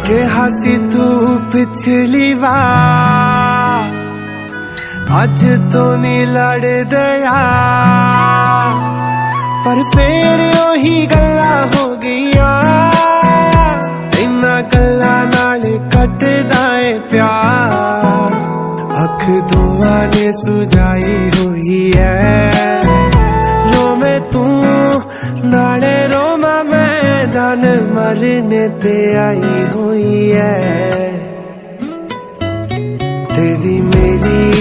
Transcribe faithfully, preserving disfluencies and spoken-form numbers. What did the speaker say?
के हसी तू पिछली बार अज तो नहीं लड़ दया, पर फिर ओही गल्ला हो गईया, इन्ना गल्ला नाल कटदा है प्यार। अख दुआ ने सुझाई हुई है, रोवे तू नाले रोमा मैं, जान मरने ते आई हुई है। तेरी मेरी